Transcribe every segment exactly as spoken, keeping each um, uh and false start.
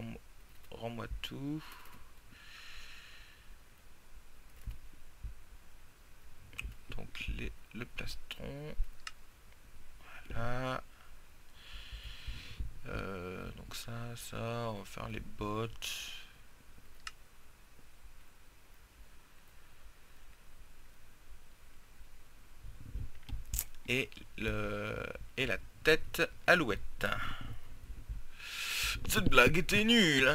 Rends-moi rends-moi tout. Donc les, le plastron. Voilà. Euh, donc ça, ça, on va faire les bottes. Et le et la tête alouette. Cette blague était nulle.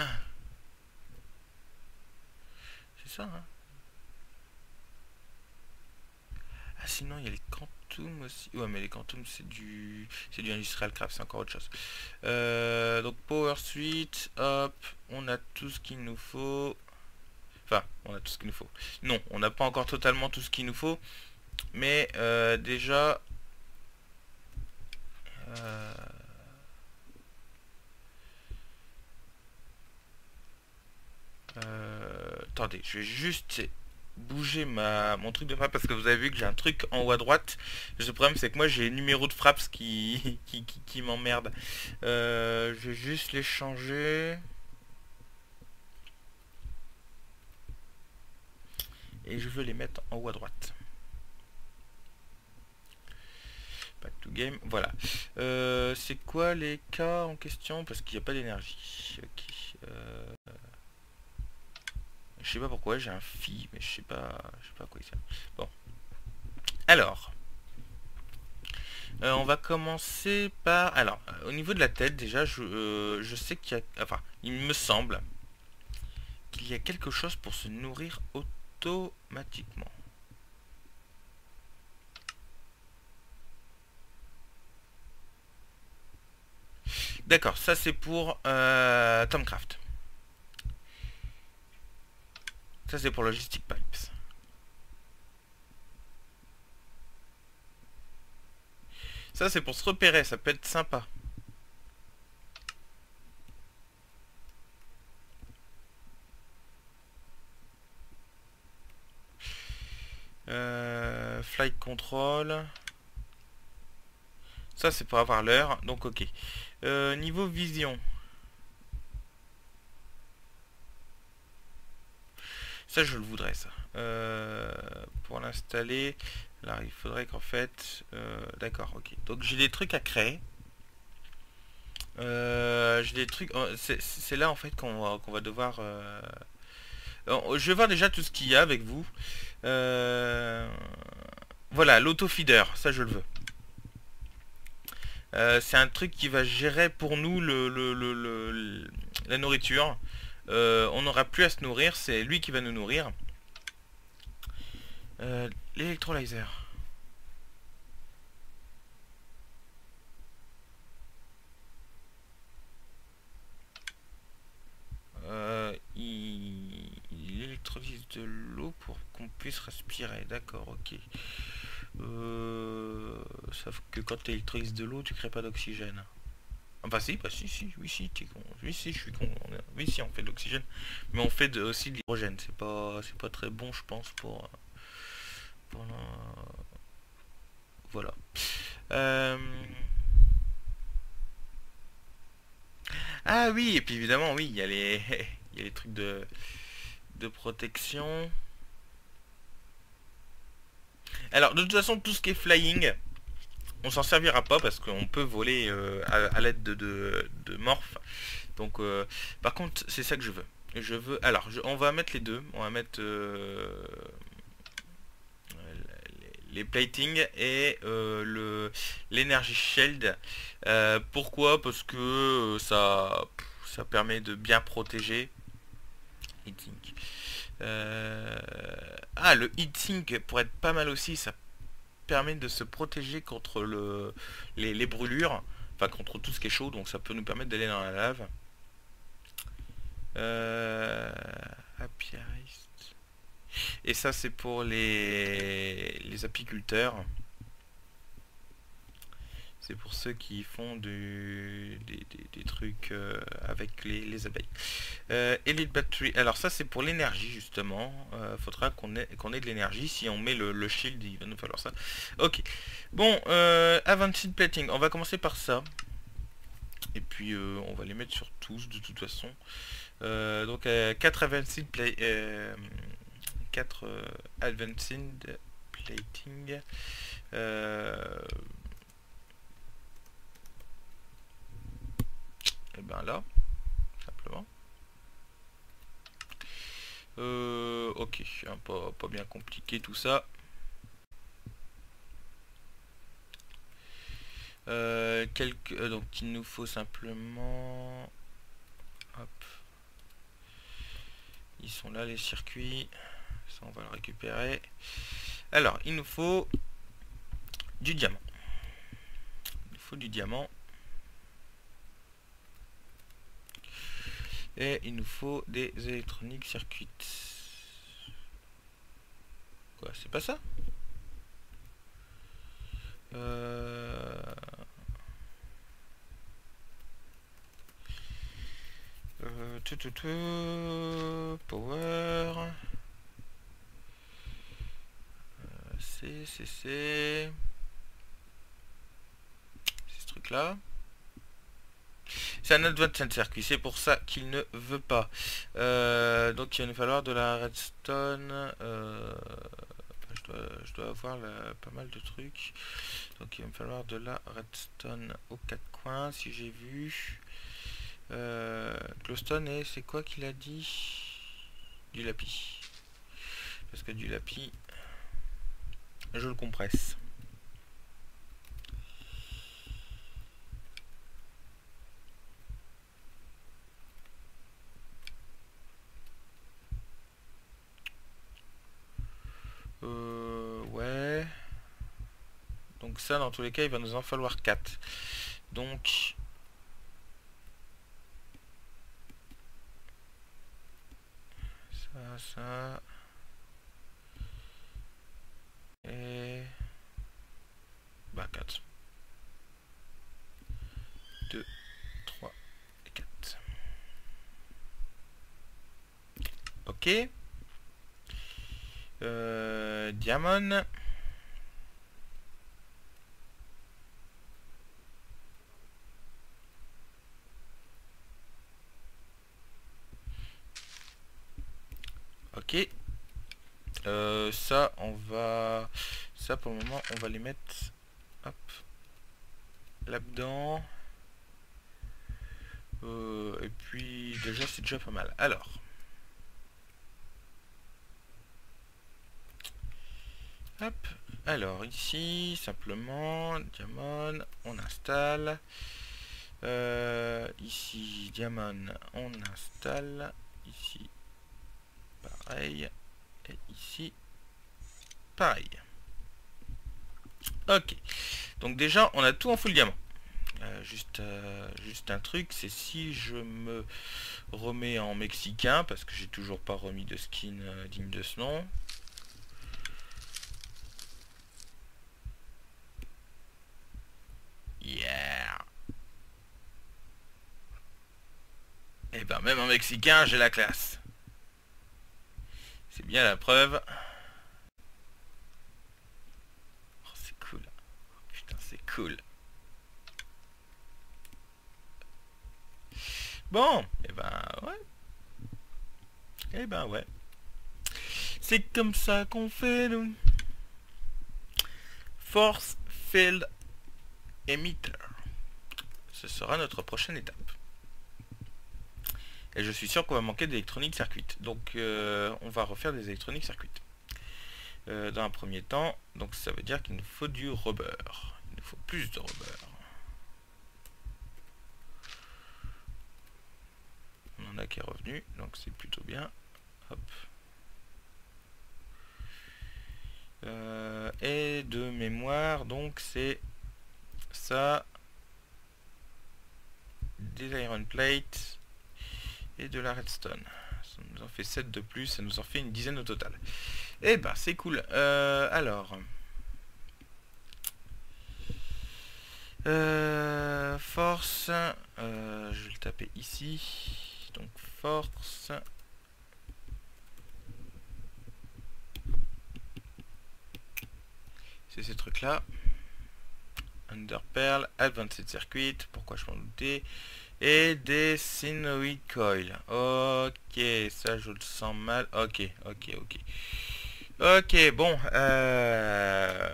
C'est ça, hein. Ah, sinon, il y a les quantum aussi. Ouais, mais les quantum, c'est du... C'est du industrial craft, c'est encore autre chose. Euh, donc, power suite, hop. On a tout ce qu'il nous faut. Enfin, on a tout ce qu'il nous faut. Non, on n'a pas encore totalement tout ce qu'il nous faut. Mais, euh, déjà... Euh... Euh... Attendez, je vais juste... bouger ma mon truc de frappe parce que vous avez vu que j'ai un truc en haut à droite. Le problème c'est que moi j'ai les numéros de frappe qui qui, qui, qui m'emmerde. Euh, je vais juste les changer et je veux les mettre en haut à droite. Back to game, voilà. Euh, c'est quoi les cas en question parce qu'il n'y a pas d'énergie. Ok. Euh... Je sais pas pourquoi j'ai un phi mais je sais pas je sais pas à quoi il sert. Bon. Alors. Euh, on va commencer par... Alors, euh, au niveau de la tête, déjà, je, euh, je sais qu'il y a... Enfin, il me semble qu'il y a quelque chose pour se nourrir automatiquement. D'accord, ça c'est pour euh, Tomcraft. Ça c'est pour Logistic Pipes. Ça c'est pour se repérer, ça peut être sympa. Euh, flight control. Ça c'est pour avoir l'heure, donc ok. Euh, niveau vision. Ça je le voudrais ça. Euh, pour l'installer, là il faudrait qu'en fait... Euh, D'accord, ok. Donc j'ai des trucs à créer. Euh, j'ai des trucs... C'est là en fait qu'on va, qu'on va devoir... Euh, je vais voir déjà tout ce qu'il y a avec vous. Euh, voilà, l'auto-feeder, ça je le veux. Euh, c'est un truc qui va gérer pour nous le, le, le, le la nourriture. Euh, on n'aura plus à se nourrir, c'est lui qui va nous nourrir. Euh, L'électrolyzer. Euh, il, il électrolyse de l'eau pour qu'on puisse respirer. D'accord, ok. Euh, sauf que quand tu électrolyses de l'eau, tu crées pas d'oxygène. Enfin si, bah si, si, oui, si, con. Oui, si, je suis con. Oui, si, on fait de l'oxygène, mais on fait de, aussi de l'hydrogène. C'est pas, c'est pas très bon, je pense, pour, pour la... Voilà. Euh... Ah oui, et puis évidemment, oui, il y a les, il y a les trucs de, de protection. Alors, de toute façon, tout ce qui est flying, on s'en servira pas parce qu'on peut voler euh, à, à l'aide de, de, de morph. Donc, euh, par contre, c'est ça que je veux. Je veux. Alors, je, on va mettre les deux. On va mettre euh, les, les plating et euh, le l'énergie shield. Euh, pourquoi? Parce que euh, ça ça permet de bien protéger. Heatsink. Euh, ah, le heatsink pourrait être pas mal aussi. Ça permet de se protéger contre le, les, les brûlures, enfin contre tout ce qui est chaud, donc ça peut nous permettre d'aller dans la lave. Euh, apiariste. Et ça c'est pour les, les apiculteurs. C'est pour ceux qui font du, des, des, des trucs euh, avec les, les abeilles. Euh, Elite Battery. Alors ça c'est pour l'énergie justement. Euh, faudra qu'on ait, qu'on ait de l'énergie. Si on met le, le shield, il va nous falloir ça. Ok. Bon, euh, Advanced Plating. On va commencer par ça. Et puis euh, on va les mettre sur tous de toute façon. Euh, donc euh, quatre advanced play, euh, quatre euh, advanced plating. Euh, et ben là, simplement. Euh, ok, hein, pas, pas bien compliqué tout ça. Euh, quelques, euh, donc il nous faut simplement, hop, ils sont là les circuits, ça on va le récupérer. Alors il nous faut du diamant, il nous faut du diamant et il nous faut des électroniques circuits. Quoi, c'est pas ça? Euh... Euh, tout, tout, tout, power. Euh, C, C, C. C'est ce truc là. C'est un advanced circuit, c'est pour ça qu'il ne veut pas. Euh, donc il va nous falloir de la redstone. Euh, je, dois, je dois avoir la, pas mal de trucs. Donc il va me falloir de la redstone aux quatre coins, si j'ai vu. Euh, glowstone et c'est quoi qu'il a dit? Du lapis. Parce que du lapis, je le compresse. Euh, ouais. Donc ça, dans tous les cas, il va nous en falloir quatre. Donc... Ça, ça... Et... Bah, quatre. deux, trois et quatre. Ok. Euh, diamond. Ok. Euh, ça, on va... Ça, pour le moment, on va les mettre... Hop. Là-dedans. Euh, et puis, déjà, c'est déjà pas mal. Alors... Hop. Alors, ici, simplement, diamond, on installe. Euh, ici, diamond, on installe. Ici, pareil. Et ici, pareil. Ok. Donc déjà, on a tout en full diamant. Euh, juste, euh, juste un truc, c'est si je me remets en mexicain, parce que j'ai toujours pas remis de skin euh, digne de ce nom. Yeah. Et ben même en mexicain, j'ai la classe. C'est bien la preuve. Oh, c'est cool. Oh, putain, c'est cool. Bon, et ben ouais. Et ben ouais. C'est comme ça qu'on fait nous. Force Field Emitter. Ce sera notre prochaine étape. Et je suis sûr qu'on va manquer d'électronique circuit. Donc euh, on va refaire des électroniques circuit. Euh, dans un premier temps, donc ça veut dire qu'il nous faut du rubber. Il nous faut plus de rubber. On en a qui est revenu, donc c'est plutôt bien. Hop. Euh, et de mémoire, donc c'est ça, des iron plates et de la redstone. Ça nous en fait sept de plus, ça nous en fait une dizaine au total. Et bah c'est cool. Euh, alors, euh, force, euh, je vais le taper ici. Donc force. C'est ces trucs là. Underpearl, Advanced Circuit, pourquoi je m'en doutais. Et des Synoid Coil. Ok, ça je le sens mal. Ok, ok, ok. Ok, bon. Euh...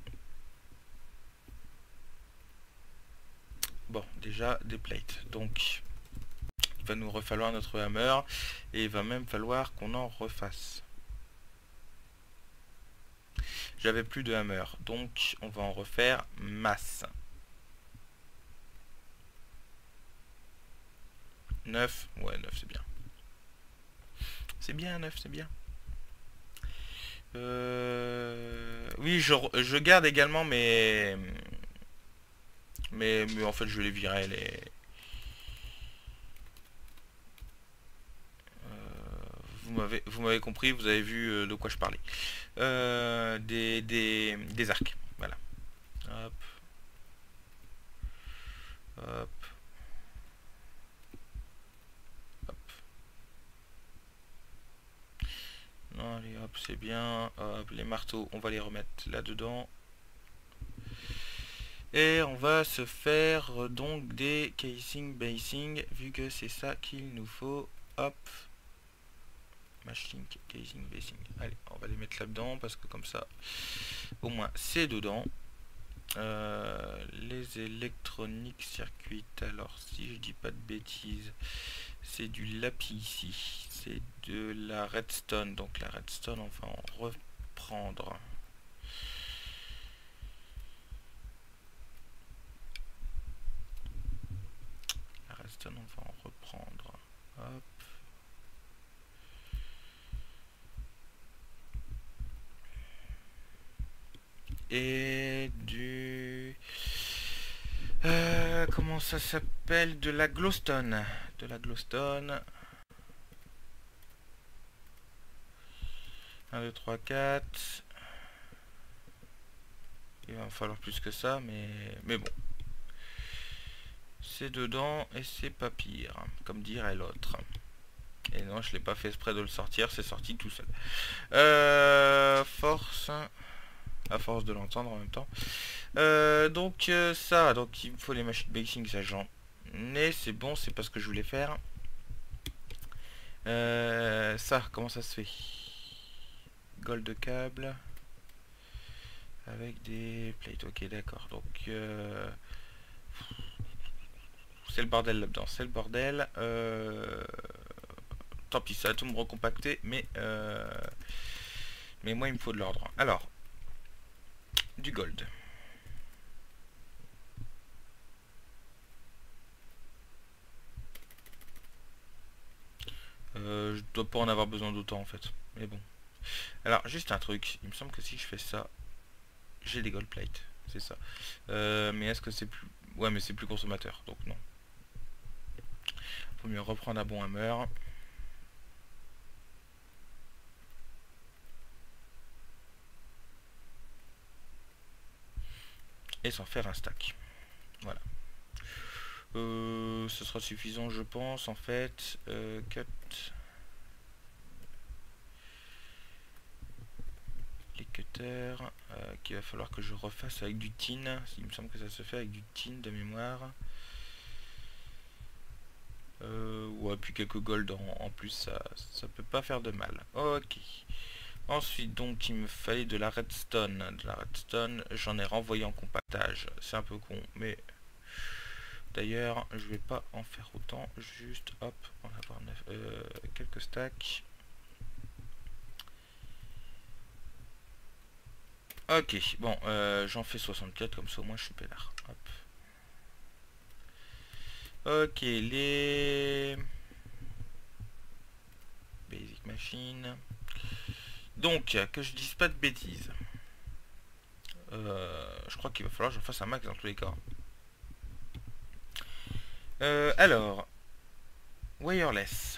Bon, déjà des plates. Donc, il va nous refalloir notre hammer. Et il va même falloir qu'on en refasse. J'avais plus de hammer. Donc, on va en refaire masse. neuf. Ouais, neuf c'est bien. C'est bien, neuf, c'est bien. Euh... Oui, je, je garde également mes... Mais, mais en fait, je les virer les... Vous m'avez vous m'avez compris, vous avez vu euh, de quoi je parlais. Euh, des, des, des arcs, voilà. Hop. Hop. Hop. Non, allez, hop, c'est bien. Hop, les marteaux, on va les remettre là-dedans. Et on va se faire euh, donc des casing basing, vu que c'est ça qu'il nous faut. Hop. Machine casing basing. Allez, on va les mettre là-dedans, parce que comme ça, au moins, c'est dedans. Euh, les électroniques circuits, alors si je dis pas de bêtises, c'est du lapis ici, c'est de la redstone, donc la redstone on va en reprendre. La redstone on va en reprendre. Hop. Et du... Euh, comment ça s'appelle? De la glowstone. De la glowstone. un, deux, trois, quatre. Il va en falloir plus que ça, mais, mais bon. C'est dedans et c'est pas pire, comme dirait l'autre. Et non, je l'ai pas fait exprès de le sortir, c'est sorti tout seul. Euh, force. À force de l'entendre en même temps. Euh, donc euh, ça, donc il me faut les machines basing, ça j'en ai, c'est bon, c'est pas ce que je voulais faire. Euh, ça, comment ça se fait? Gold câble avec des plates, ok d'accord. Donc euh, c'est le bordel là-dedans, c'est le bordel. Euh, tant pis, ça va tout me recompacter, mais euh, mais moi il me faut de l'ordre. Alors, du gold. Euh, je dois pas en avoir besoin d'autant en fait, mais bon. Alors juste un truc, il me semble que si je fais ça, j'ai des gold plates, c'est ça. Euh, mais est-ce que c'est plus... Ouais mais c'est plus consommateur, donc non. Faut mieux reprendre un bon hammer. Et s'en faire un stack. Voilà. Euh, ce sera suffisant je pense en fait. Euh, cut. Les cutters. Euh, qu'il va falloir que je refasse avec du tin. Il me semble que ça se fait avec du tin de mémoire. Euh, ouais, puis quelques gold en, en plus, ça, ça peut pas faire de mal. Ok. Ensuite, donc, il me fallait de la redstone. De la redstone, j'en ai renvoyé en compactage. C'est un peu con, mais... D'ailleurs, je vais pas en faire autant. Juste, hop, on va avoir neuf, euh, quelques stacks. Ok, bon, euh, j'en fais soixante-quatre, comme ça au moins je suis peinard. Hop. Ok, les... Basic machine. Donc, que je dise pas de bêtises. Euh, je crois qu'il va falloir que je fasse un max dans tous les cas. Euh, alors, wireless.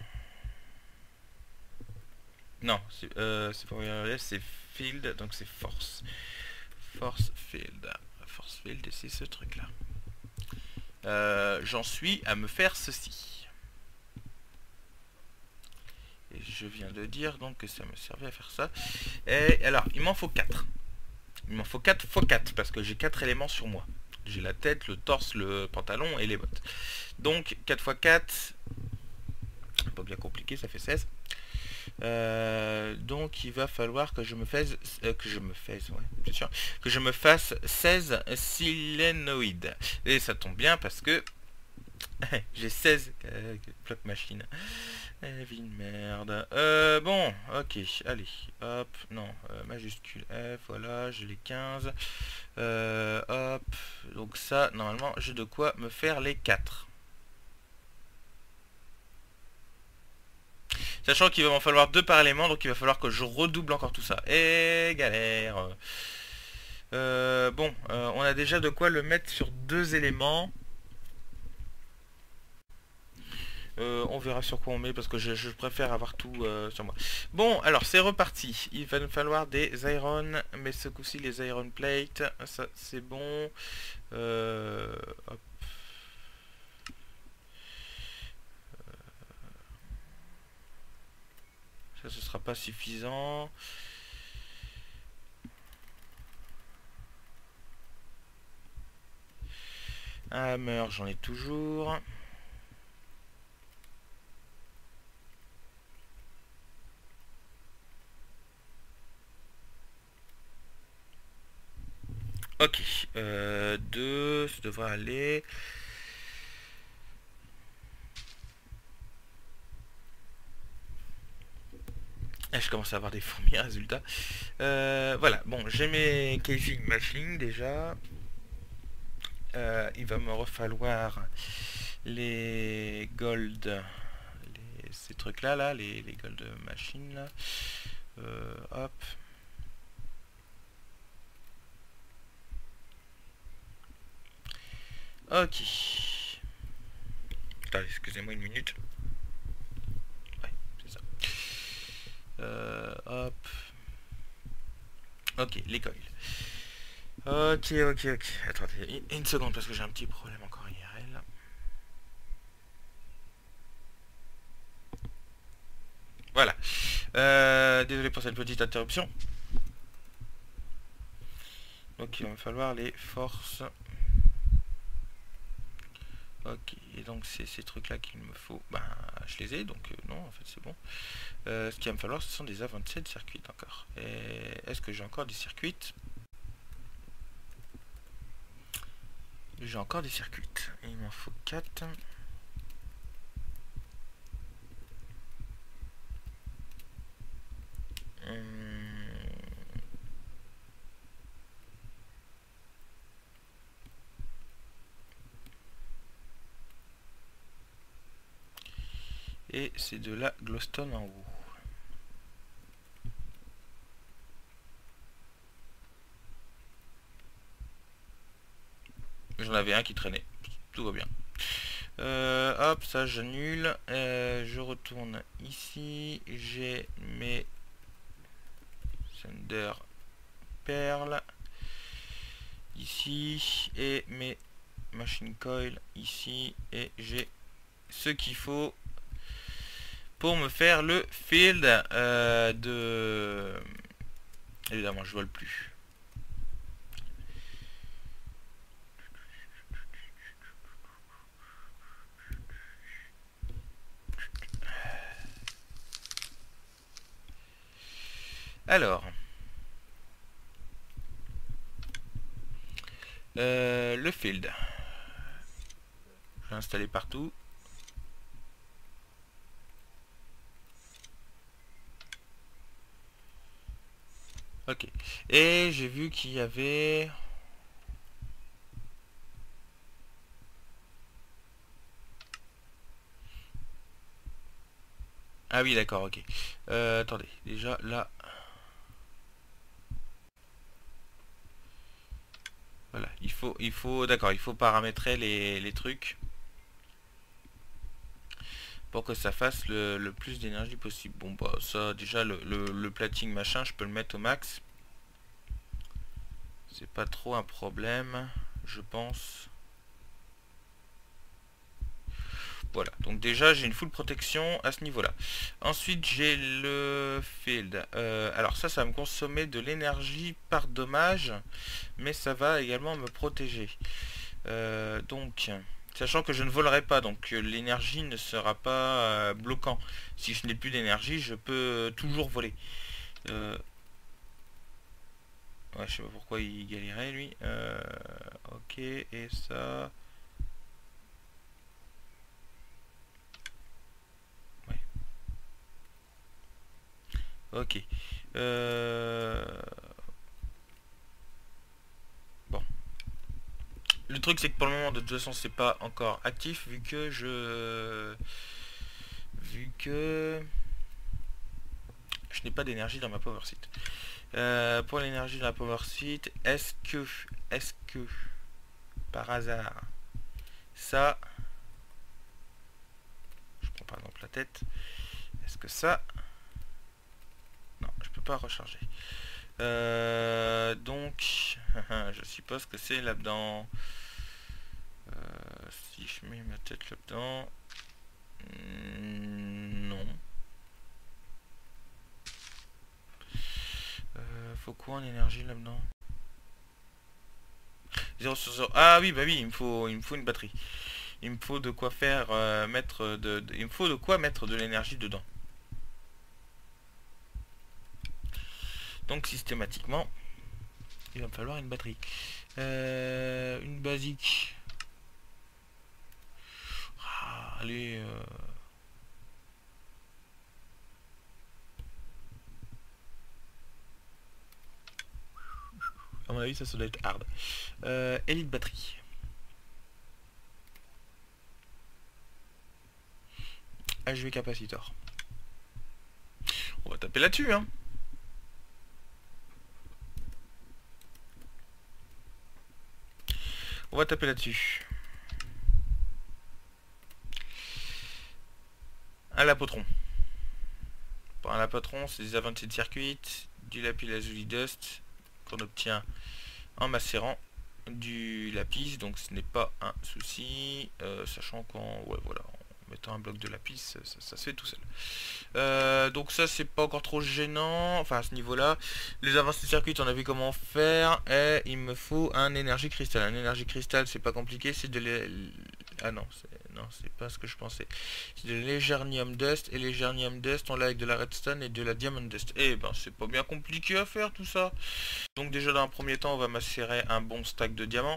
Non, c'est euh, pas wireless, c'est field, donc c'est force. Force field. Force field, c'est ce truc là. Euh, J'en suis à me faire ceci. Et je viens de dire donc que ça me servait à faire ça. Et alors, il m'en faut quatre. Il m'en faut quatre fois quatre parce que j'ai quatre éléments sur moi. J'ai la tête, le torse, le pantalon et les bottes. Donc quatre fois quatre, pas bien compliqué, ça fait seize. Euh, donc il va falloir que je me fasse euh, que je me fasse ouais, bien sûr, que je me fasse seize silénoïdes. Et ça tombe bien parce que j'ai seize euh, blocs machine. Eh, vie de merde. Euh, bon, ok, allez, hop, non, euh, majuscule F, voilà, j'ai les quinze. Euh, hop, donc ça, normalement, j'ai de quoi me faire les quatre. Sachant qu'il va m'en falloir deux par élément, donc il va falloir que je redouble encore tout ça. Et galère. Euh, bon, euh, on a déjà de quoi le mettre sur deux éléments. Euh, on verra sur quoi on met parce que je, je préfère avoir tout euh, sur moi. Bon, alors c'est reparti. Il va nous falloir des iron, mais ce coup-ci les iron plate. Ça c'est bon. Euh, hop. Ça ce sera pas suffisant. Un hammer, j'en ai toujours. Ok, euh, deux, ça devrait aller. Ah, je commence à avoir des fourmis résultats. Euh, voilà, bon, j'ai mes casing machine déjà. Euh, il va me refalloir les gold, les, ces trucs là, là, les, les gold machines là. Euh, hop. Ok. Attends, excusez-moi une minute. Ouais, c'est ça. Euh, hop. Ok, les coils. Ok, ok, ok. Attendez, une seconde parce que j'ai un petit problème encore I R L. Voilà. Euh, désolé pour cette petite interruption. Donc il va me falloir les forces. Ok, et donc c'est ces trucs là qu'il me faut. Ben, je les ai, donc euh, non, en fait c'est bon. Euh, ce qu'il va me falloir, ce sont des avancées de circuits encore. Et est-ce que j'ai encore des circuits? J'ai encore des circuits. Il m'en faut quatre. Hum. Et c'est de la glowstone en haut. J'en avais un qui traînait. Tout va bien. Euh, hop, ça j'annule. Euh, je retourne ici. J'ai mes Thunder Pearl ici. Et mes Machine Coil ici. Et j'ai ce qu'il faut pour me faire le field euh, de... Évidemment, je vole plus. Alors, euh, le field. Je vais installer partout. Ok. Et j'ai vu qu'il y avait... Ah oui, d'accord, ok. Euh, attendez, déjà là... Voilà, il faut, il faut, d'accord, il faut paramétrer les, les trucs pour que ça fasse le, le plus d'énergie possible. Bon, bah ça, déjà, le, le, le plating machin, je peux le mettre au max. C'est pas trop un problème, je pense. Voilà, donc déjà j'ai une full protection à ce niveau là. Ensuite j'ai le field. Euh, alors ça, ça va me consommer de l'énergie par dommage, mais ça va également me protéger. Euh, donc, sachant que je ne volerai pas, donc euh, l'énergie ne sera pas euh, bloquant. Si je n'ai plus d'énergie, je peux toujours voler. Euh, ouais, je sais pas pourquoi il galérait lui. Euh, ok, et ça... Ouais. Ok. Euh... Bon. Le truc c'est que pour le moment de toute façon c'est pas encore actif vu que je... Vu que... Je n'ai pas d'énergie dans ma power seat. Euh, pour l'énergie de la power seat, est-ce que... Est-ce que... Par hasard... Ça... Je prends par exemple la tête. Est-ce que ça... Non, je peux pas recharger. Euh, donc... je suppose que c'est là-dedans. Euh, si je mets ma tête là-dedans... Non. Euh, faut quoi en énergie là-dedans? zéro sur zéro. Ah oui, bah oui, il me faut, il me faut une batterie. Il me faut de quoi faire euh, mettre de, de, il me faut de quoi mettre de l'énergie dedans. Donc systématiquement, il va me falloir une batterie. Euh, une basique. Ah, allez. Euh... À mon avis, ça, ça doit être hard. Euh, Elite batterie. H V capacitor. On va taper là-dessus, hein. On va taper là-dessus. Un lapotron. Pour un lapotron, c'est des Advanced Circuits, du lapis lazuli dust qu'on obtient en macérant du lapis, donc ce n'est pas un souci, euh, sachant qu'en ouais, voilà, en mettant un bloc de lapis, ça, ça se fait tout seul. Euh, donc ça, c'est pas encore trop gênant, enfin à ce niveau-là. Les avancées de circuit, on a vu comment faire, et il me faut un énergie cristal. Un énergie cristal, c'est pas compliqué, c'est de l'é... Ah non, non, c'est pas ce que je pensais. C'est de l'égernium dust, et l'égernium dust, on l'a avec de la redstone et de la diamond dust. Eh ben, c'est pas bien compliqué à faire tout ça. Donc déjà dans un premier temps on va macérer un bon stack de diamants.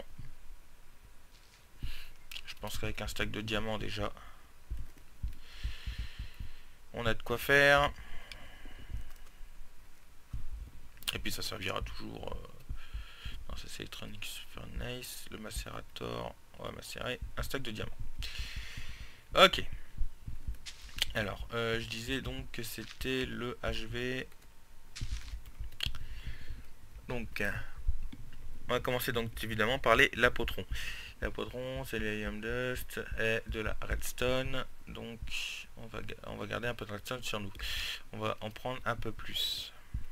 Je pense qu'avec un stack de diamants déjà on a de quoi faire. Et puis ça servira toujours. Euh... Non, ça c'est Electronic Furnace. Le macérator. On va macérer un stack de diamants. Ok. Alors euh, je disais donc que c'était le H V. Donc on va commencer donc évidemment par les lapotron. Lapotron, c'est l'hélium dust et de la redstone. Donc on va, on va garder un peu de redstone sur nous. On va en prendre un peu plus.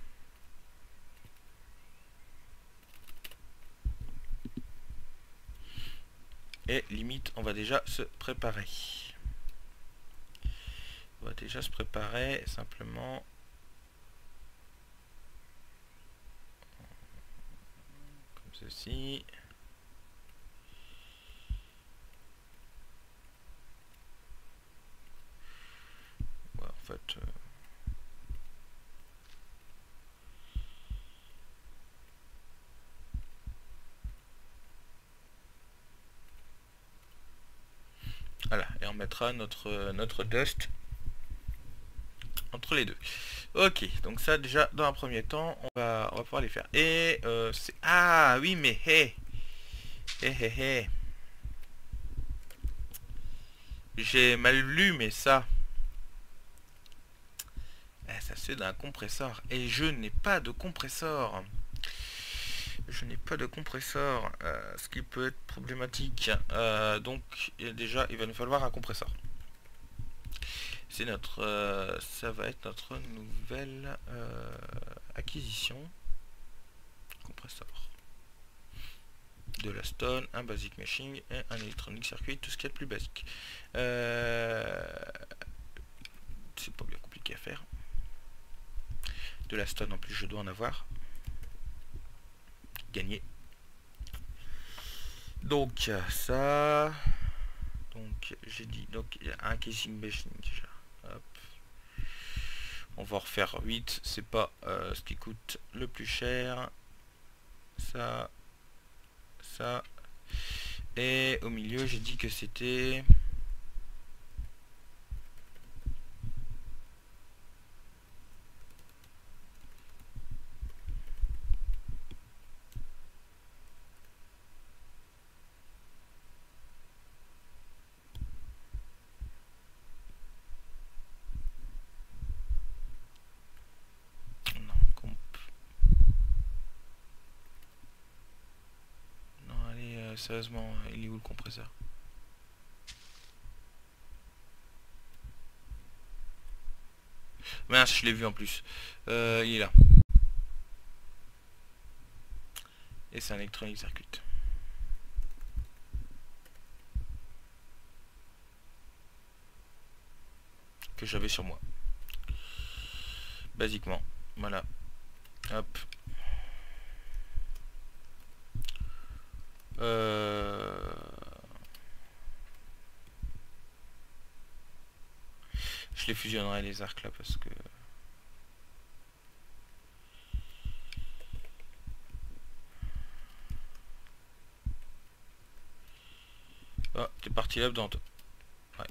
Et limite, on va déjà se préparer. On va déjà se préparer simplement. Comme ceci. Ouais, en fait... Euh Voilà, et on mettra notre, notre dust entre les deux. Ok, donc ça déjà dans un premier temps, on va, on va pouvoir les faire. Et euh, c'est... Ah oui, mais hé hé hé hé j'ai mal lu, mais ça... Eh, ça se fait d'un compresseur. Et je n'ai pas de compresseur. Je n'ai pas de compresseur, euh, ce qui peut être problématique. Euh, donc déjà, il va nous falloir un compresseur. C'est notre, euh, ça va être notre nouvelle euh, acquisition. Compresseur. de la stone, un basic machine et un électronique circuit, tout ce qui est le plus basique. Euh, c'est pas bien compliqué à faire. De la stone en plus je dois en avoir. Gagné. Donc ça. Donc j'ai dit donc il y a un casing machine déjà. Hop. On va en refaire huit, c'est pas euh, ce qui coûte le plus cher. Ça. Ça. Et au milieu j'ai dit que c'était. Non, comp. Non, allez, euh, sérieusement, il est où le compresseur? Mince, je l'ai vu en plus. Euh, il est là. Et c'est un électronique circuit. Que j'avais sur moi. Basiquement. Voilà. Hop. Euh... Je les fusionnerai les arcs là parce que... Oh, t'es parti là-dedans toi. Ouais.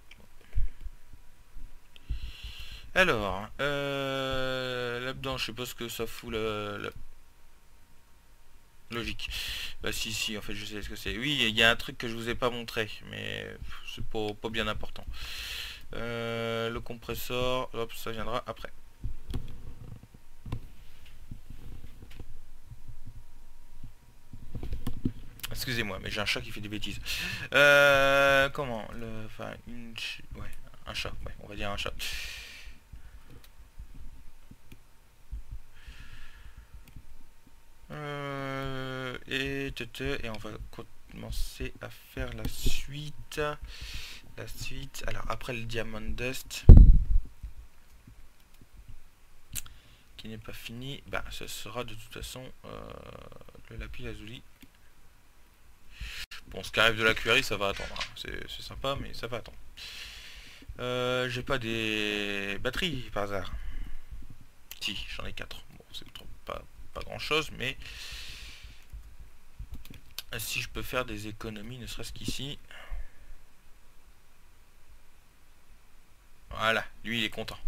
Alors, euh, là-dedans, je sais pas ce que ça fout la, la... logique. Bah si, si, en fait, je sais ce que c'est. Oui, il y a un truc que je vous ai pas montré, mais c'est pas, pas bien important. Euh, le compresseur, hop, ça viendra après. Excusez-moi, mais j'ai un chat qui fait des bêtises. Euh, comment le, enfin, une, ouais, un chat, ouais, on va dire un chat. Euh, et, et on va commencer à faire la suite. La suite. Alors après le diamond dust, qui n'est pas fini, bah ce sera de toute façon euh, le lapis lazuli. Bon, ce qui arrive de la cueillerie, ça va attendre. Hein. C'est sympa, mais ça va attendre. Euh, J'ai pas des batteries par hasard. Si, j'en ai quatre. Bon, c'est pas, pas grand chose, mais si je peux faire des économies, ne serait-ce qu'ici. Voilà, lui il est content.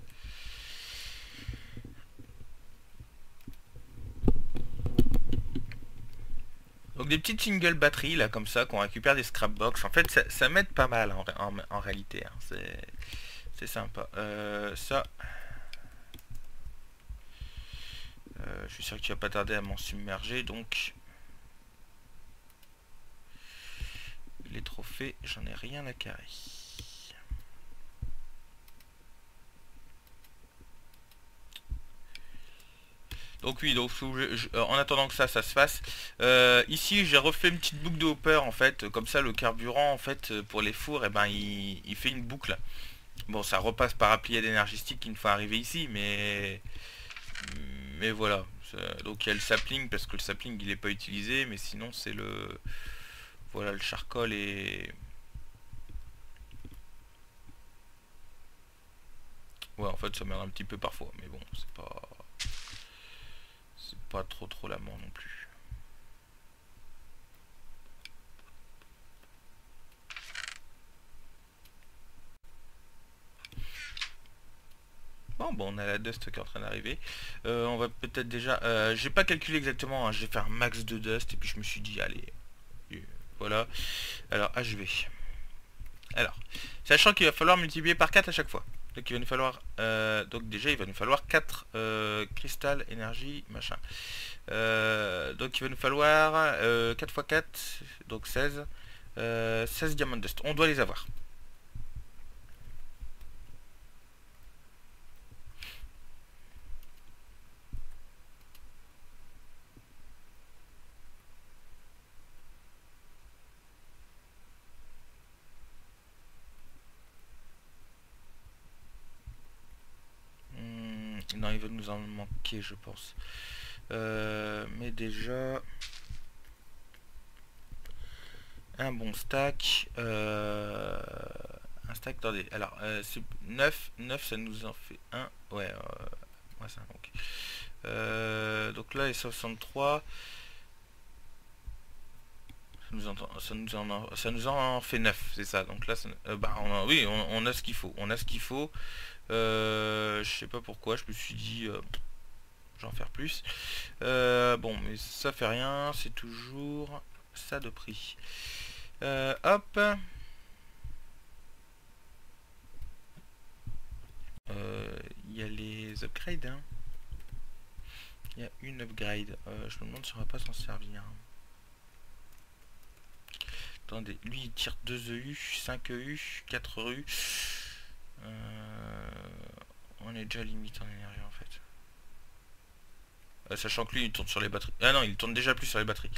Donc des petites single batteries là comme ça qu'on récupère des scrapbox. En fait ça, ça m'aide pas mal en, en, en réalité. Hein. C'est sympa. Euh, ça. Euh, je suis sûr que tu vas pas tarder à m'en submerger donc. Les trophées, j'en ai rien à carrer. Donc oui, donc je, je, en attendant que ça, ça se fasse, euh, ici j'ai refait une petite boucle de hopper en fait, comme ça le carburant en fait pour les fours, et eh ben il, il fait une boucle. Bon, ça repasse par appliquer d'énergie stick une fois arrivé ici, mais mais voilà. Donc il y a le sapling parce que le sapling il est pas utilisé, mais sinon c'est le voilà le charcoal et ouais en fait ça merde un petit peu parfois, mais bon c'est pas c'est pas trop trop la mort non plus. Bon, bon, on a la dust qui est en train d'arriver. Euh, on va peut-être déjà... Euh, j'ai pas calculé exactement, hein, j'ai fait un max de dust et puis je me suis dit, allez, euh, voilà. Alors, H V. Alors, sachant qu'il va falloir multiplier par quatre à chaque fois. Donc il va nous falloir... Euh, donc déjà, il va nous falloir quatre euh, cristal, énergie, machin. Euh, donc il va nous falloir euh, quatre fois quatre, donc seize. Euh, seize diamants dust. On doit les avoir. va nous en manquer, je pense. Euh, mais déjà... Un bon stack. Euh, un stack, attendez. Alors, euh, c'est neuf. neuf, ça nous en fait un. Ouais, euh, ouais ça donc. Euh, donc là, les soixante-trois... Ça nous, en, ça, nous en, ça nous en fait neuf, c'est ça. Donc là, ça, euh, bah, on a, oui, on, on a ce qu'il faut. On a ce qu'il faut. Euh, je sais pas pourquoi, je me suis dit... Euh, j'en faire plus. Euh, bon, mais ça fait rien. C'est toujours ça de prix. Euh, hop. Il euh, y a les upgrades. Hein. Il y a une upgrade. Euh, je me demande si on va pas s'en servir. Attendez, lui il tire deux E U, cinq E U, quatre E U. Euh, on est déjà limite en énergie en fait. Euh, sachant que lui il tourne sur les batteries. Ah non, il tourne déjà plus sur les batteries.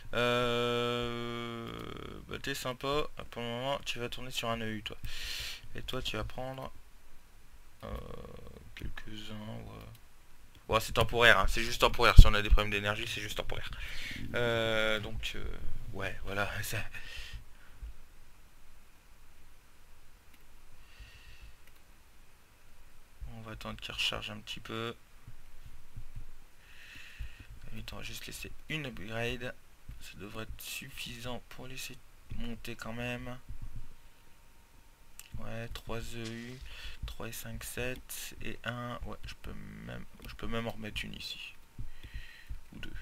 Euh, bah t'es sympa. Pour le moment, tu vas tourner sur un E U toi. Et toi tu vas prendre euh, quelques-uns. Ouais. Bon, c'est temporaire, hein. C'est juste temporaire. Si on a des problèmes d'énergie, c'est juste temporaire. Euh, donc, euh, ouais, voilà. Ça... On va attendre qu'il recharge un petit peu. On va juste laisser une upgrade. Ça devrait être suffisant pour laisser monter quand même. Ouais, trois E U, trois et cinq, sept et un. Ouais, je peux même je peux même en remettre une ici. Ou deux.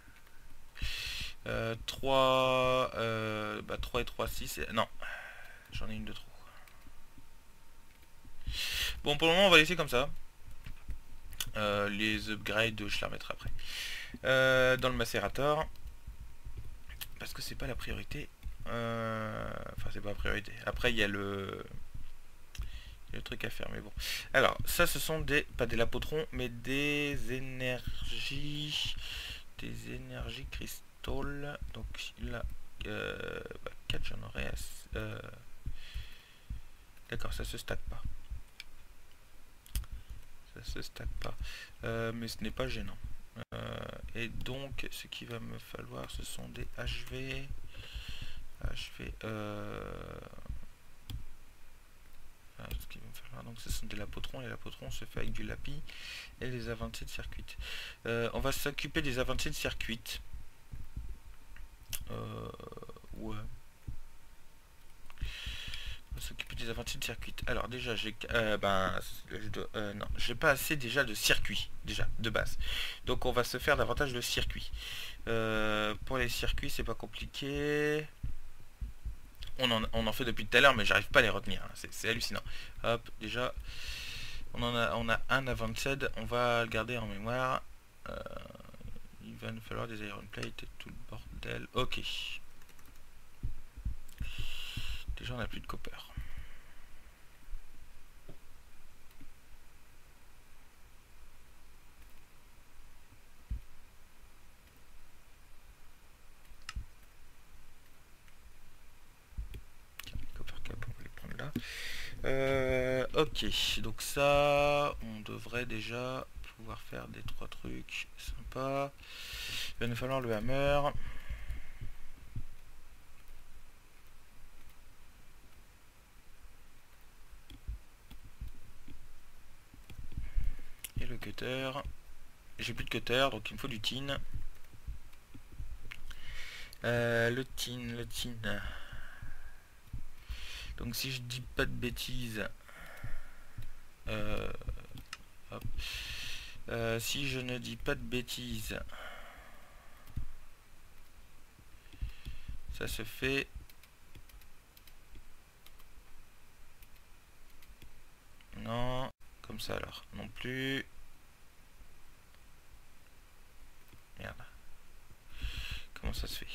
Euh, trois, euh, bah trois et trois, six. Et... Non, j'en ai une de trop. Bon, pour le moment, on va laisser comme ça. Euh, les upgrades, je les remettrai après. Euh, dans le macérateur. Parce que c'est pas la priorité. Euh, enfin, c'est pas la priorité. Après, il y a le... le truc à faire, mais bon. Alors, ça, ce sont des... pas des lapotrons, mais des énergies... Des énergies cristal. Donc, là... Euh, bah, quatre, j'en aurais assez... Euh, D'accord, ça se stack pas. Ça se stack pas. Euh, mais ce n'est pas gênant. Euh, et donc, ce qu'il va me falloir, ce sont des H V. H V. Euh, ce qu'il va me falloir, donc, ce sont des lapotrons. Les lapotrons se fait avec du lapis et les avancées de circuit. Euh, on va s'occuper des avancées de circuit. Euh, ouais. S'occuper des avancées de circuit. Alors déjà j'ai euh, ben je dois, euh, non j'ai pas assez déjà de circuits déjà de base. Donc on va se faire davantage de circuits. Euh, pour les circuits c'est pas compliqué. On en, on en fait depuis tout à l'heure mais j'arrive pas à les retenir. Hein. C'est hallucinant. Hop déjà on en a on a un avanced. On va le garder en mémoire. Euh, il va nous falloir des iron plates et tout le bordel. Ok. Déjà on a plus de copper. Euh, ok, donc ça, on devrait déjà pouvoir faire des trois trucs sympas. Il va nous falloir le hammer. Et le cutter. J'ai plus de cutter, donc il me faut du tin. Euh, le tin, le tin. Donc si je dis pas de bêtises, euh, hop. Euh, si je ne dis pas de bêtises, ça se fait non comme ça alors non plus. Merde, comment ça se fait?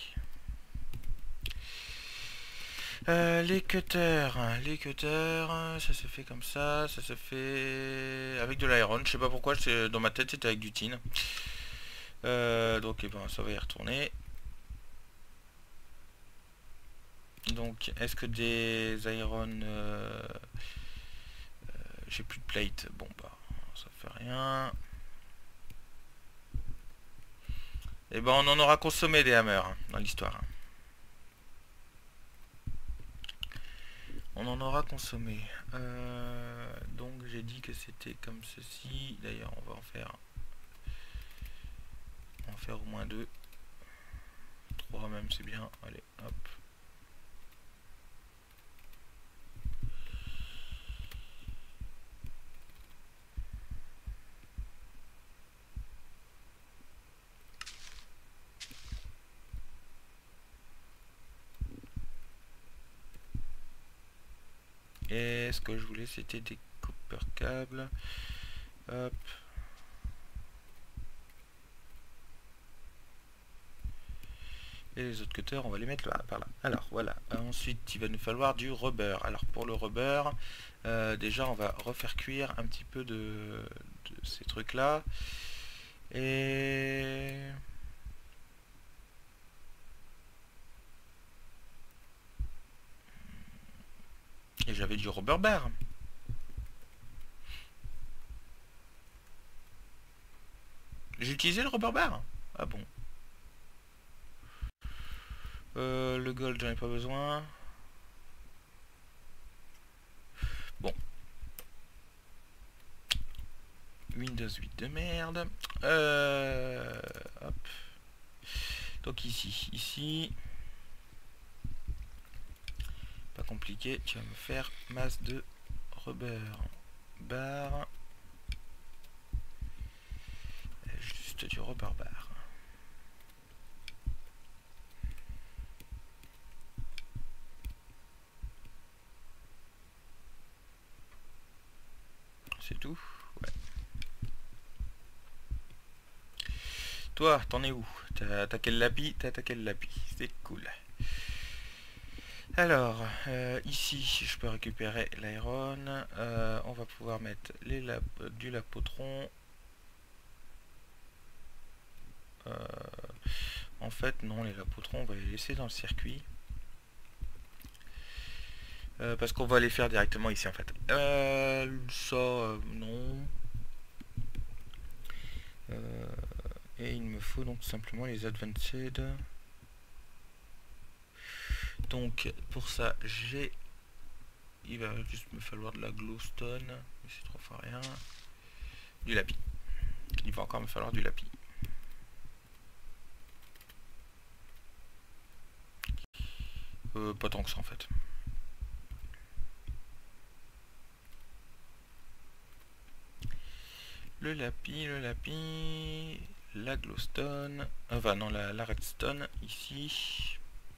Euh, les cutters, les cutters, ça se fait comme ça, ça se fait avec de l'iron. Je sais pas pourquoi, dans ma tête c'était avec du tin. Euh, donc eh ben, ça va y retourner. Donc est-ce que des iron... Euh, euh, j'ai plus de plate. Bon bah ça fait rien. Et ben on en aura consommé des hammers hein, dans l'histoire. On en aura consommé. Euh, donc j'ai dit que c'était comme ceci. D'ailleurs on va en faire. On va en faire au moins deux. Trois même c'est bien. Allez, hop. Et ce que je voulais c'était des copper câbles. Hop. Et les autres cutters, on va les mettre là, par là. Alors voilà. Ensuite, il va nous falloir du rubber. Alors pour le rubber, euh, déjà on va refaire cuire un petit peu de, de ces trucs là. Et... Et j'avais du rubber bar. J'ai utilisé le rubber bar. Ah bon. Euh, le gold, j'en ai pas besoin. Bon. Windows huit de merde. Euh, hop. Donc ici, ici. Pas compliqué. Tu vas me faire masse de rubber bar. Juste du rubber bar. C'est tout? Ouais. Toi, t'en es où? T'as attaqué le lapis? T'as attaqué le lapis. C'est cool. Alors, euh, ici, je peux récupérer l'iron. Euh, on va pouvoir mettre les lap du lapotron. Euh, en fait, non, les lapotrons, on va les laisser dans le circuit. Euh, parce qu'on va les faire directement ici, en fait. Euh, ça, euh, non. Euh, et il me faut donc simplement les advanced. Donc, pour ça, j'ai... Il va juste me falloir de la glowstone. Mais c'est trois fois rien. Du lapis. Il va encore me falloir du lapis. Euh, pas tant que ça en fait. Le lapis, le lapis, la glowstone, enfin non la, la redstone ici,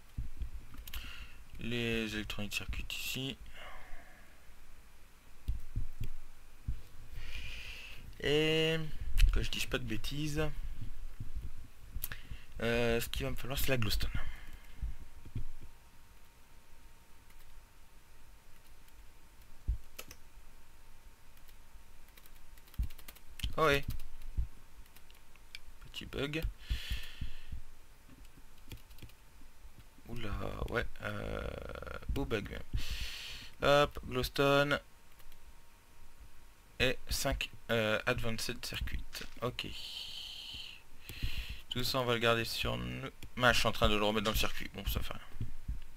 les électroniques circuits ici, et que je dise pas de bêtises, euh, ce qu'il va me falloir c'est la glowstone. Oh ouais. Petit bug. Oula, ouais. Euh, beau bug même. Hop, glowstone. Et cinq euh, advanced circuits. Ok. Tout ça on va le garder sur nous. Ah, je suis en train de le remettre dans le circuit. Bon, ça fait rien.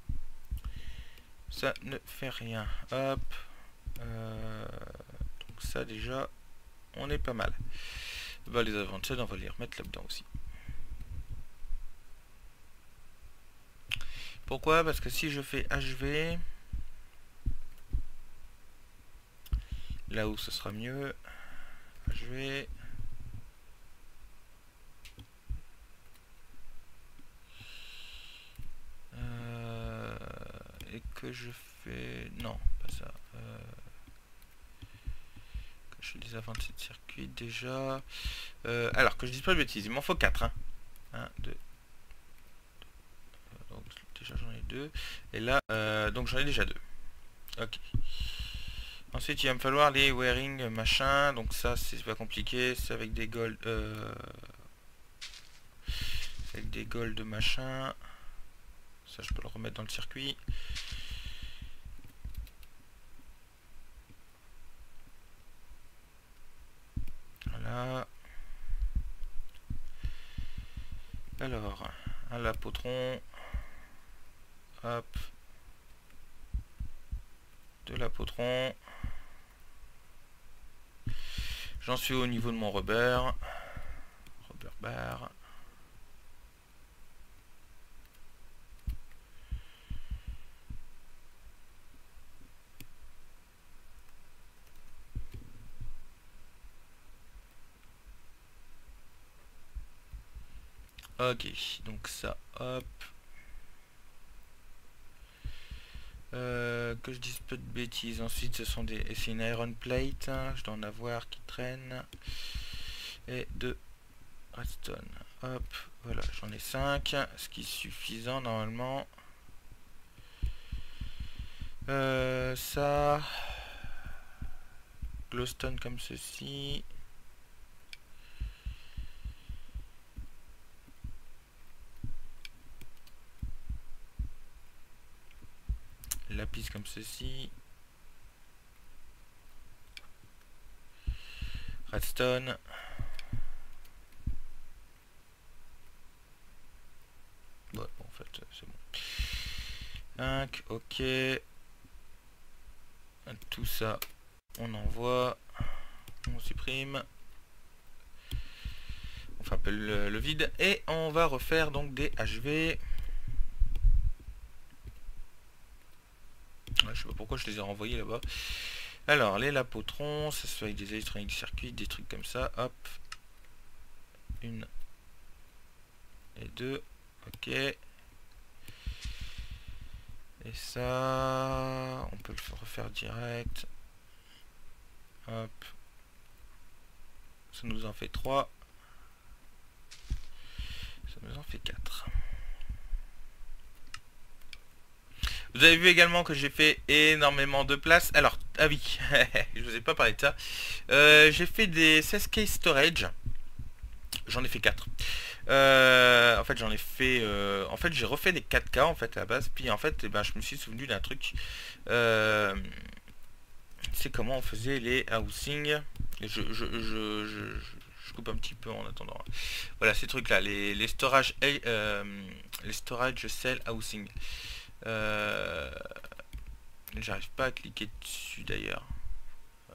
Ça ne fait rien. Hop. Euh, donc ça déjà, on est pas mal. Bah, les advanced, on va les remettre là-dedans aussi. Pourquoi? Parce que si je fais H V, là où ce sera mieux, H V, euh, et que je fais, non, pas ça. Euh, que je fais des advanced circuits déjà. Euh, alors que je dise pas de bêtises, il m'en faut quatre. Hein. un, deux. Donc déjà j'en ai deux. Et là, euh, donc j'en ai déjà deux. Ok. Ensuite il va me falloir les wearing machin. Donc ça c'est pas compliqué. C'est avec des gold. Euh, avec des gold machin. Ça je peux le remettre dans le circuit. Voilà. alors, un lapotron. Hop. De lapotron. J'en suis au niveau de mon rubber. Rubber bar. Ok, donc ça, hop. Euh, que je dise peu de bêtises. Ensuite, ce sont des, c'est une iron plate. Hein, je dois en avoir qui traînent. Et de redstone. Hop, voilà, j'en ai cinq, ce qui est suffisant normalement. Euh, ça, glowstone comme ceci. Lapis comme ceci. Redstone. Bon, en fait, c'est bon. cinq, ok. Tout ça, on envoie. On supprime. On fait appel le, le vide. Et on va refaire donc des H V. Ouais, je sais pas pourquoi je les ai renvoyés là-bas. Alors, les lapotrons, ça se fait avec des électroniques circuits, des trucs comme ça. Hop. Une. Et deux. Ok. Et ça, on peut le refaire direct. Hop. Ça nous en fait trois. Ça nous en fait quatre. Vous avez vu également que j'ai fait énormément de place. Alors, ah oui, je vous ai pas parlé de ça. Euh, j'ai fait des seize K storage. J'en ai fait quatre. Euh, en fait, j'en ai fait... Euh, en fait, j'ai refait des quatre K en fait à la base. Puis en fait, eh ben, je me suis souvenu d'un truc. Euh, c'est comment on faisait les housing. Je, je, je, je, je coupe un petit peu en attendant. Voilà, ces trucs-là. Les, les storage... Euh, les storage cell housing. Euh, J'arrive pas à cliquer dessus d'ailleurs. Euh,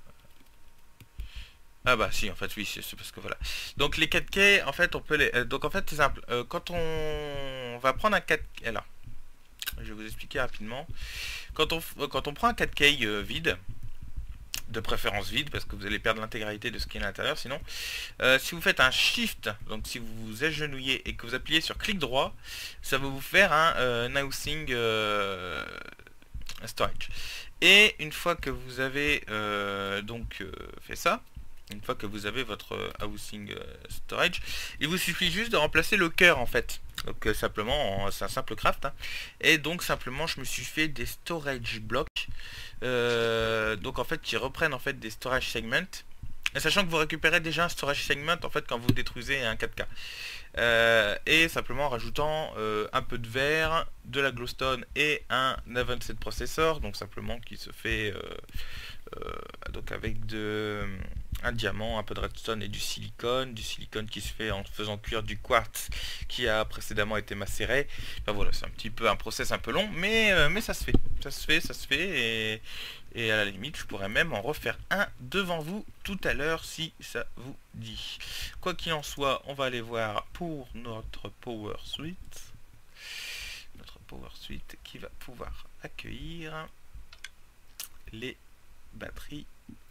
Ah bah si en fait oui c'est parce que voilà. Donc les quatre K en fait on peut les. Euh, donc en fait c'est simple. Euh, quand on... on va prendre un quatre K. Alors je vais vous expliquer rapidement. Quand on quand on prend un quatre K euh, vide, de préférence vide parce que vous allez perdre l'intégralité de ce qui est à l'intérieur sinon. Euh, si vous faites un shift, donc si vous vous agenouillez et que vous appuyez sur clic droit, ça va vous faire un euh, housing euh, storage. Et une fois que vous avez euh, donc euh, fait ça, une fois que vous avez votre housing euh, storage, il vous suffit juste de remplacer le cœur en fait. Donc euh, simplement, c'est un simple craft. Hein. Et donc simplement, je me suis fait des storage blocks. Euh, donc en fait, qui reprennent en fait des storage segments. Et sachant que vous récupérez déjà un storage segment en fait quand vous détruisez un quatre K. Euh, et simplement en rajoutant euh, un peu de verre, de la glowstone et un Advanced Processor, donc simplement qui se fait euh, euh, donc avec de, un diamant, un peu de redstone et du silicone, du silicone qui se fait en faisant cuire du quartz qui a précédemment été macéré. Enfin voilà, c'est un petit peu un process un peu long, mais, euh, mais ça se fait, ça se fait, ça se fait et Et à la limite, je pourrais même en refaire un devant vous tout à l'heure si ça vous dit. Quoi qu'il en soit, on va aller voir pour notre Power Suite. Notre Power Suite qui va pouvoir accueillir les batteries.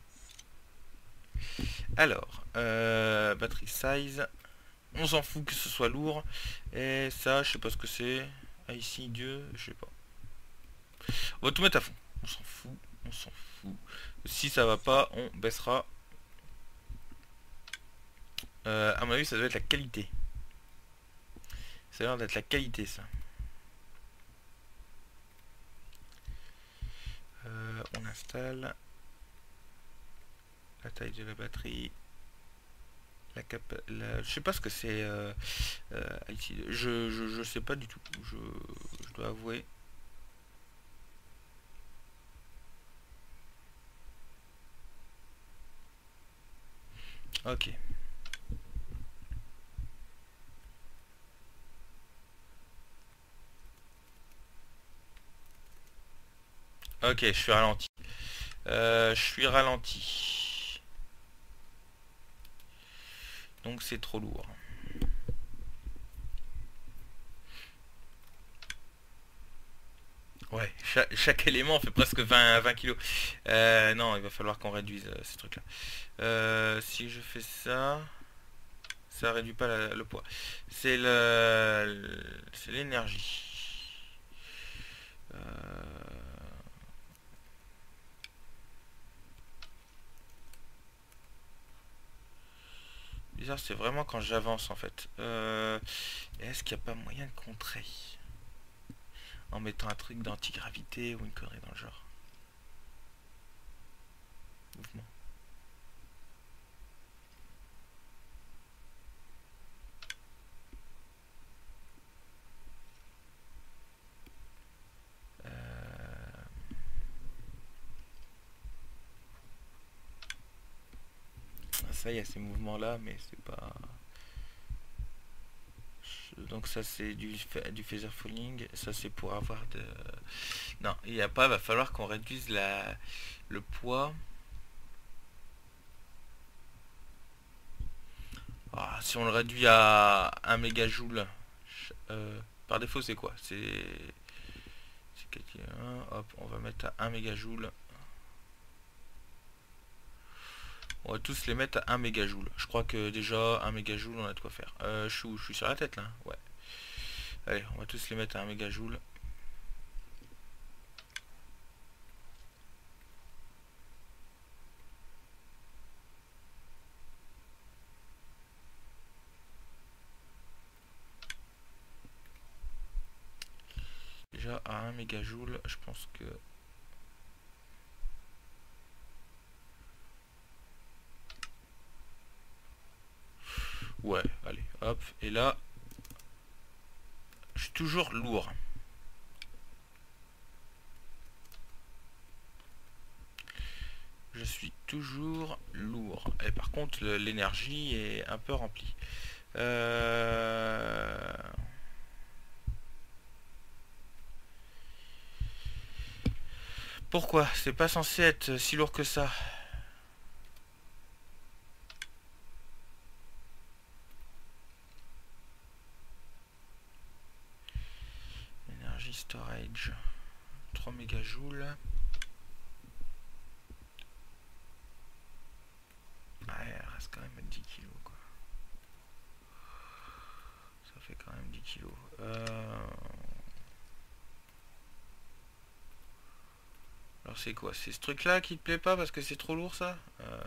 Alors, euh, batterie size. On s'en fout que ce soit lourd. Et ça, je sais pas ce que c'est. Ah, ici, Dieu, je sais pas. On va tout mettre à fond. On s'en fout. On s'en fout. Si ça va pas, on baissera. Euh, à mon avis, ça doit être la qualité. Ça a l'air d'être la qualité, ça. Euh, on installe la taille de la batterie. La cap la, je sais pas ce que c'est. Euh, euh, je, je, je sais pas du tout. Je, je dois avouer. Ok. Ok, je suis ralenti. Euh, je suis ralenti. Donc c'est trop lourd. Ouais, chaque, chaque élément fait presque vingt, vingt kilos. Euh, non, il va falloir qu'on réduise euh, ces trucs-là. Euh, si je fais ça, ça réduit pas la- le poids. C'est le, c'est l'énergie. Euh, bizarre, c'est vraiment quand j'avance en fait. Euh, est-ce qu'il n'y a pas moyen de contrer en mettant un truc d'antigravité ou une connerie dans le genre? Mouvement. Euh, ça, il y a ces mouvements-là, mais c'est pas... Donc ça, c'est du, du phaser falling. Ça, c'est pour avoir de... Non, il n'y a pas. Va falloir qu'on réduise la, le poids. Ah, si on le réduit à un mégajoule, euh, par défaut, c'est quoi? C'est... Hop, on va mettre à un mégajoule. On va tous les mettre à un mégajoule. Je crois que déjà, un mégajoule, on a de quoi faire. Euh, je, suis, je suis sur la tête, là. Ouais. Allez, on va tous les mettre à un mégajoule. Déjà, à un mégajoule, je pense que... Ouais, allez, hop. Et là, je suis toujours lourd. Je suis toujours lourd. Et par contre, l'énergie est un peu remplie. Euh... Pourquoi? C'est pas censé être si lourd que ça. Energy storage. trois mégajoules. Ouais, elle reste quand même à dix kilos, quoi. Ça fait quand même dix kilos. Euh... Alors c'est quoi? C'est ce truc là qui te plaît pas parce que c'est trop lourd ça? euh...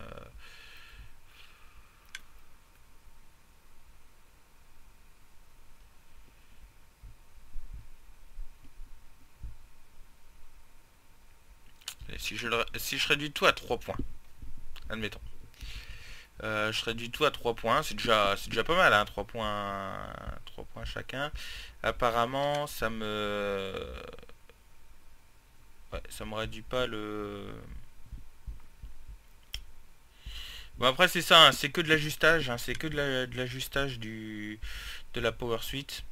si, je le... si je réduis tout à trois points, admettons. Euh, je réduis tout à trois points, c'est déjà, c'est déjà pas mal, hein, trois points, trois points chacun. Apparemment, ça me... Ouais, ça me réduit pas le... Bon après c'est ça, hein, c'est que de l'ajustage, hein, c'est que de la- de l'ajustage du de la power suite.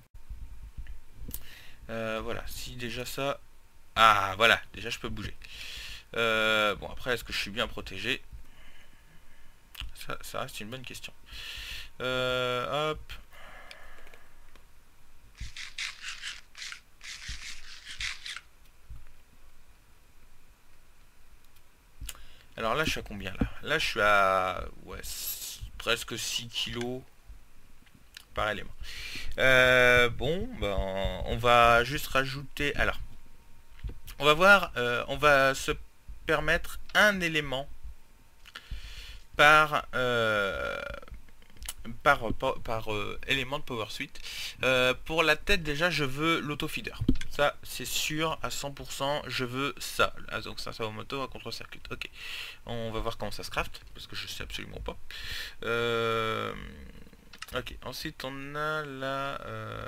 Euh, voilà, si déjà ça... Ah voilà, déjà je peux bouger. Euh, bon après est-ce que je suis bien protégé? Ça, ça reste une bonne question. Euh, hop. Alors là je suis à combien là? Là je suis à ouais, presque six kilos par élément. Euh, bon, ben, on va juste rajouter... Alors, on va voir, euh, on va se permettre un élément par, euh, par, par, par euh, élément de Power Suite. Euh, pour la tête, déjà, je veux l'autofeeder. Ça, c'est sûr, à cent pour cent, je veux ça. Ah, donc ça, ça va moto à contre-circuit. Ok, on va voir comment ça se craft, parce que je sais absolument pas. Euh, ok, ensuite, on a la... Euh,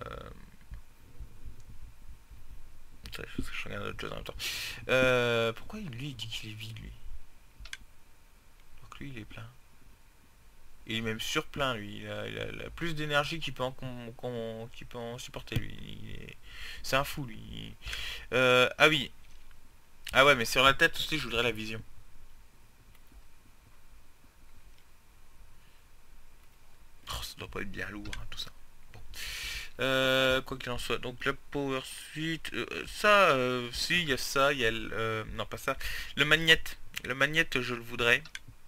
je regarde autre chose en même temps. Euh, pourquoi lui il dit qu'il est vide lui? Alors que lui il est plein. Il est même surplein lui. Il a, il a, il a plus d'énergie qu'il peut, en, qu'on- qu'on- qu'il peut en supporter lui. Il est- C'est un fou lui. Euh, ah oui. Ah ouais, mais sur la tête aussi, je voudrais la vision. Oh, ça doit pas être bien lourd, hein, tout ça. Bon. Euh, quoi qu'il en soit, donc la Power Suite, euh, ça, euh, si, il y a ça, il y a le, euh, non pas ça, le magnète. Le magnète, je le voudrais.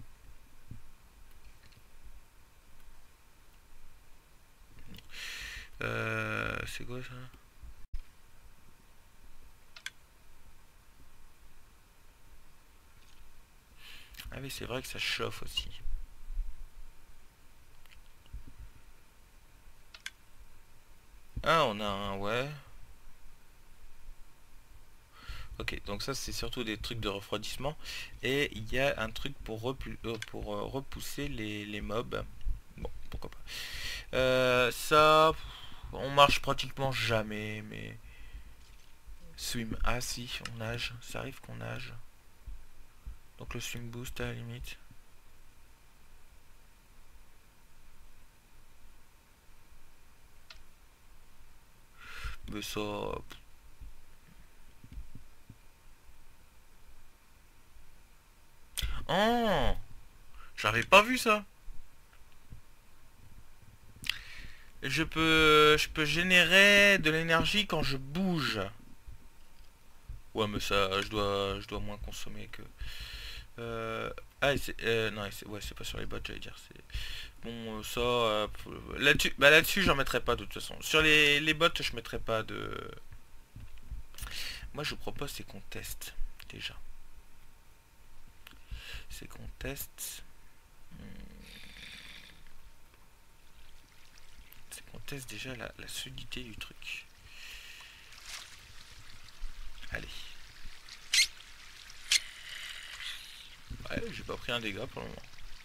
Euh, c'est quoi ça? Ah oui, c'est vrai que ça chauffe aussi. Ah, on a un, ouais. Ok, donc ça c'est surtout des trucs de refroidissement. Et il y a un truc pour, repu- euh, pour euh, repousser les, les mobs. Bon, pourquoi pas. Euh, ça, on marche pratiquement jamais, mais... Swim, ah si, on nage. Ça arrive qu'on nage. Donc le swim boost à la limite. Mais ça... Oh, j'avais pas vu ça. Je peux, je peux générer de l'énergie quand je bouge. Ouais, mais ça, je dois, je dois moins consommer que. Euh, ah, c'est, euh, non, c'est, ouais, c'est pas sur les bots, j'allais dire. C'est bon, euh, ça. Euh, là-dessus, bah là-dessus, j'en mettrai pas de toute façon. Sur les, les bots, je mettrai pas de. Moi, je vous propose, c'est qu'on teste déjà. C'est qu'on teste. C'est qu'on teste déjà la, la solidité du truc. Allez. Ouais, j'ai pas pris un dégât pour le moment.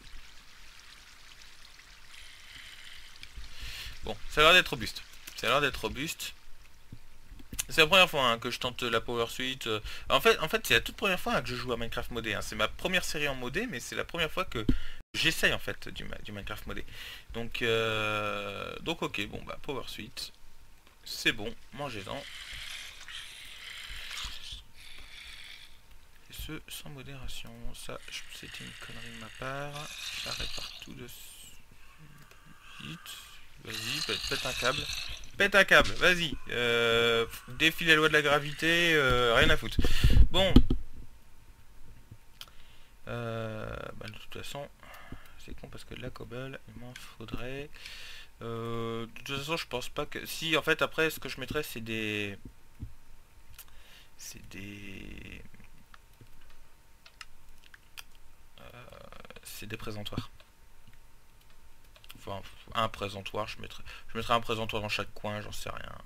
Bon, ça a l'air d'être robuste. Ça a l'air d'être robuste. C'est la première fois hein, que je tente la Power Suite. En fait, en fait c'est la toute première fois hein, que je joue à Minecraft modé. Hein. C'est ma première série en modé, mais c'est la première fois que j'essaye en fait du, du Minecraft modé. Donc, euh, donc ok, bon bah Power Suite, c'est bon, mangez-en. Et ce, sans modération. Ça, c'était une connerie de ma part. J'arrête partout de suite. Vas-y, pète un câble. Pète un câble, vas-y. Euh, défie les lois de la gravité, euh, rien à foutre. Bon. Euh, bah, de toute façon, c'est con parce que la cobble, il m'en faudrait. Euh, de toute façon, je pense pas que. Si, en fait, après, ce que je mettrais, c'est des. C'est des. Euh, c'est des présentoirs. Enfin, un présentoir, je mettrais, je mettrais un présentoir dans chaque coin, j'en sais rien.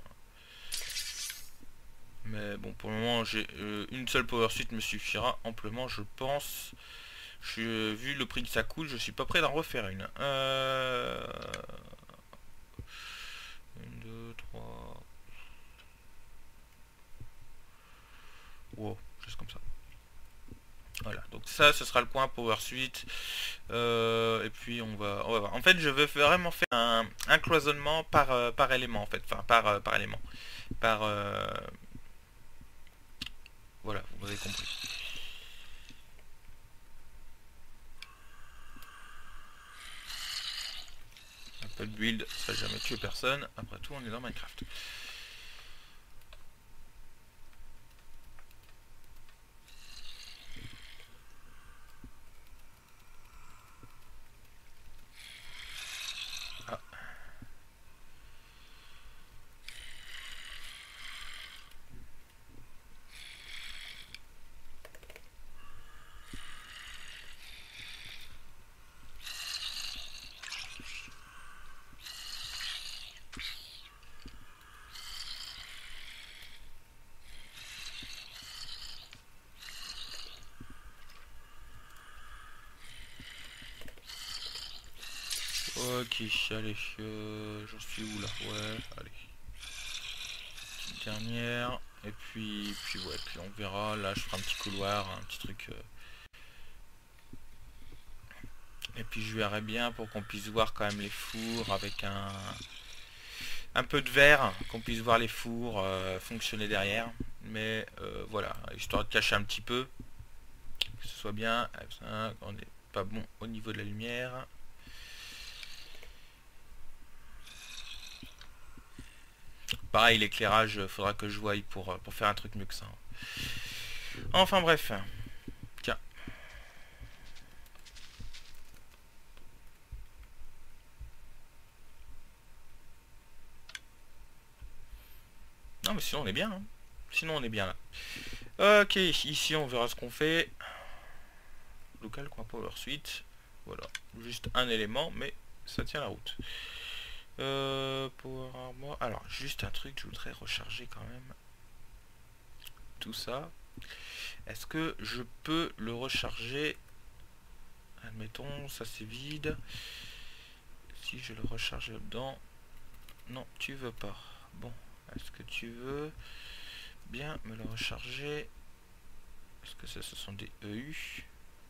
Mais bon, pour le moment, j'ai euh, une seule power suite me suffira amplement, je pense. Je, vu le prix que ça coûte, je suis pas prêt d'en refaire une. Euh... Une, deux, trois... Wow, juste comme ça. Voilà, donc ça, ce sera le point Power Suite. Euh, et puis on va, on va voir. En fait, je veux vraiment faire un, un cloisonnement par, euh, par élément, en fait. Enfin, par, euh, par élément. Par... Euh... Voilà, vous avez compris. Un peu de build, ça n'a jamais tué personne. Après tout, on est dans Minecraft. Ah. Ok, allez, euh, j'en suis où là? Ouais, allez. Petite dernière. Et puis, puis ouais, puis on verra. Là, je ferai un petit couloir, un petit truc. Euh... Et puis je verrai bien pour qu'on puisse voir quand même les fours avec un, un peu de verre, qu'on puisse voir les fours euh, fonctionner derrière. mais euh, voilà, histoire de cacher un petit peu, que ce soit bien. F cinq, on n'est pas bon au niveau de la lumière. Pareil, l'éclairage, faudra que je voie pour, pour faire un truc mieux que ça. Enfin bref. Tiens. Non mais sinon on est bien. Hein. Sinon on est bien là. Ok, ici on verra ce qu'on fait. Local coin power suite. Voilà. Juste un élément, mais ça tient la route. Euh, power armor. Alors, juste un truc, je voudrais recharger quand même. Tout ça. Est-ce que je peux le recharger? Admettons, ça c'est vide. Si je le recharge dedans. Non, tu veux pas. Bon, est-ce que tu veux bien me le recharger? Est-ce que ça, ce sont des E U?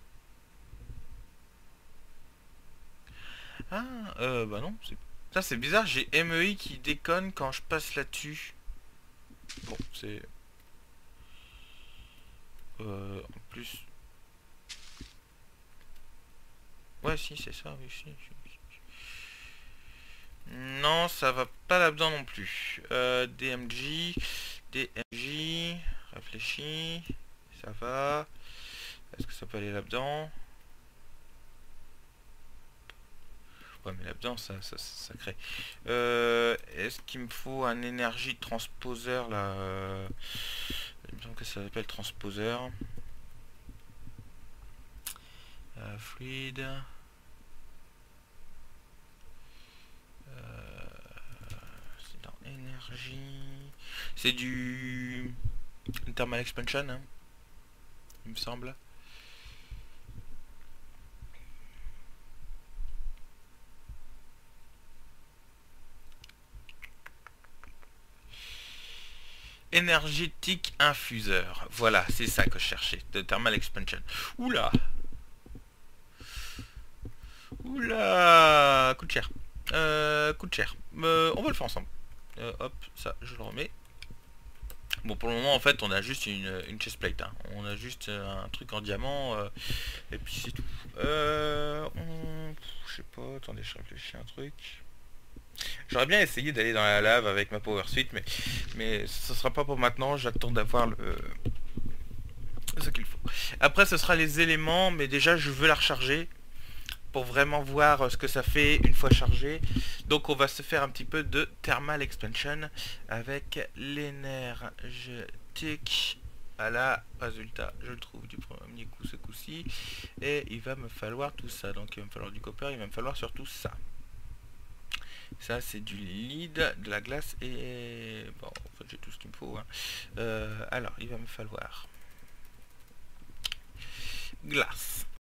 Ah, euh, bah non, c'est... Ça c'est bizarre, j'ai M E I qui déconne quand je passe là-dessus. Bon, c'est... Euh, en plus... Ouais, si, c'est ça, oui, si, si, si. Non, ça va pas là-dedans non plus. Euh, D M J, D M J, réfléchis, ça va. Est-ce que ça peut aller là-dedans? Ouais, mais là-dedans, ça, ça, ça crée. Euh, Est-ce qu'il me faut un énergie transposeur là? Il me semble que ça s'appelle transposeur. Euh, fluide. Euh, c'est dans énergie. C'est du thermal expansion, hein, il me semble. Énergétique infuseur. Voilà, c'est ça que je cherchais. De thermal expansion. Oula. Oula. Coûte cher. Euh, coûte cher. Euh, on va le faire ensemble. Euh, hop, ça, je le remets. Bon, pour le moment, en fait, on a juste une, une chestplate. Hein. On a juste un truc en diamant. Euh, et puis c'est tout. Euh, on... Je sais pas, attendez, je réfléchis à un truc. J'aurais bien essayé d'aller dans la lave avec ma power suite, mais, mais ce sera pas pour maintenant. J'attends d'avoir le... ce qu'il faut. Après, ce sera les éléments, mais déjà, je veux la recharger pour vraiment voir ce que ça fait une fois chargé. Donc on va se faire un petit peu de thermal expansion avec l'énergétique. Voilà, résultat, je le trouve du premier coup ce coup-ci. Et il va me falloir tout ça. Donc il va me falloir du copper, il va me falloir surtout ça. Ça c'est du lead, de la glace et... Bon, en fait j'ai tout ce qu'il me faut. Hein. Euh, alors, il va me falloir... glace.